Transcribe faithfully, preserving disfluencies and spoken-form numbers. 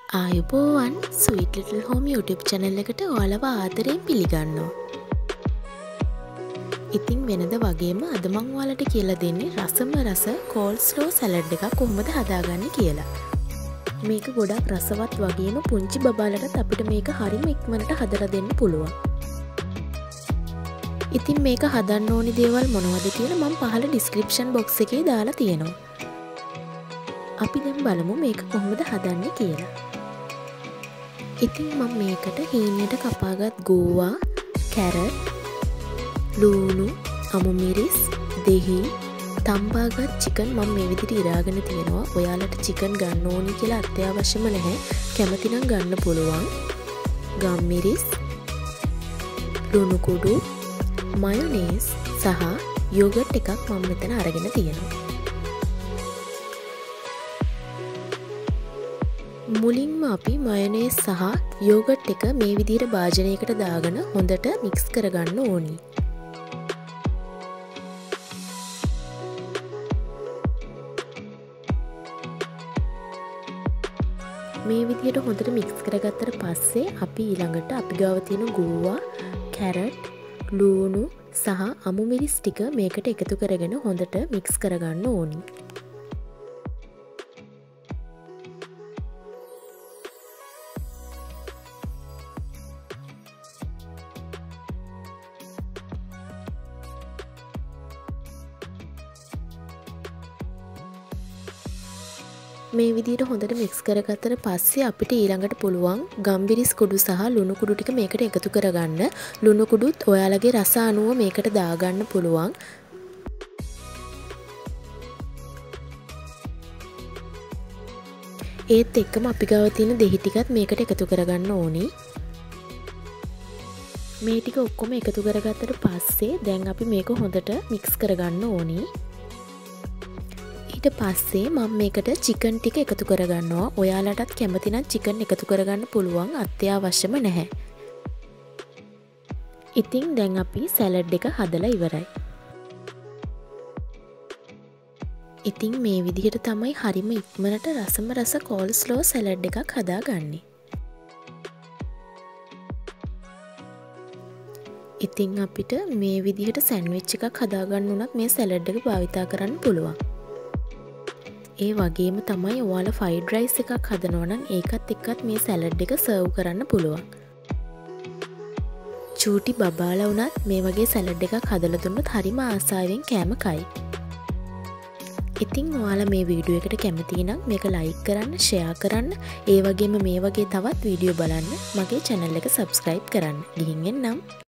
ආයුබෝවන් Sweet Little Home YouTube channel එකට ඔයාලව ආදරයෙන් පිළිගන්නවා. ඉතින් වෙනද වගේම අද මම ඔයාලට කියලා දෙන්නේ රසම රස coleslaw salad එකක් කොහොමද හදාගන්නේ කියලා. මේක ගොඩක් රසවත් වගේම පුංචි බබාලටත් අපිට මේක හරිම ඉක්මනට හදලා දෙන්න පුළුවන්. ඉතින් මේක හදන්න ඕනි දේවල් මොනවද කියලා මම පහළ description box එකේ දාලා තියෙනවා. අපි දැන් බලමු මේක කොහොමද හදන්නේ කියලා. ඉතින් මම මේකට හීනයට කපාගත් ගෝවා, කැරට්, ලූණු, අමු මිරිස්, දෙහි, තම්බාගත් චිකන් මම මේ විදිහට ඉරාගෙන තියෙනවා. ඔයාලට චිකන් ගන්න ඕනි කියලා අත්‍යවශ්‍යම නැහැ. කැමති නම් ගන්න පුළුවන්. ගම් මිරිස්, ලුණු කුඩු, මයොනේස් සහ යෝගට් එකක් මම මෙතන අරගෙන තියෙනවා. මුලින්ම අපි මයොනේස් සහ යෝගට් එක මේ විදිහට භාජනයකට දාගෙන හොඳට මික්ස් කරගන්න ඕනි. මේ විදිහට හොඳට මික්ස් කරගත්තට පස්සේ අපි ඊළඟට අපි ගාව තියෙන ගෝවා, කැරට්, ලූණු සහ අමු මිරිස් ටික මේකට එකතු කරගෙන හොඳට මික්ස් කරගන්න ඕනි. මේ විදිහට හොඳට මික්ස් කරගත්තට පස්සේ අපිට ඊළඟට පුළුවන් ගම්බිරිස් කුඩු සහ ලුණු කුඩු ටික මේකට එකතු කරගන්න. ලුණු කුඩුත් ඔයාලගේ රස අනුව මේකට දාගන්න පුළුවන්. ඒත් එක්කම අපි ගාව තියෙන දෙහි ටිකත් මේකට එකතු කරගන්න ඕනි. මේ ටික ඔක්කොම එකතු කරගත්තට පස්සේ දැන් අපි මේක හොඳට මික්ස් කරගන්න ඕනි. ඊට පස්සේ මම මේකට චිකන් ටික එකතු කරගන්නවා. ඔයාලටත් කැමති නම් චිකන් එකතු කරගන්න පුළුවන්, අත්‍යවශ්‍යම නැහැ. ඉතින් දැන් අපි සැලඩ් එක හදලා ඉවරයි. ඉතින් මේ විදිහට තමයි හරිම ඉක්මනට රසම රස coleslaw සැලඩ් එකක් හදාගන්නේ. ඉතින් අපිට මේ විදිහට සෑන්ඩ්විච් එකක් හදාගන්න උනත් මේ සැලඩ් එක භාවිතා කරන්න පුළුවන්. ඒ වගේම තමයි ඔයාලා ෆ්‍රයිඩ් රයිස් එකක් හදනවා නම් ඒකත් එක්කත් මේ සැලඩ් එක සර්ව් කරන්න පුළුවන්. චූටි බබාලා වුණත් මේ වගේ සැලඩ් එකක් හදලා දුන්නොත් හරිම ආසාවෙන් කෑම කයි. ඉතින් ඔයාලා මේ වීඩියෝ එකට කැමති නම් මේක ලයික් කරන්න, ෂෙයා කරන්න, ඒ වගේම මේ වගේ තවත් වීඩියෝ බලන්න මගේ channel එක subscribe කරන්න. ගිහින් එන්නම්.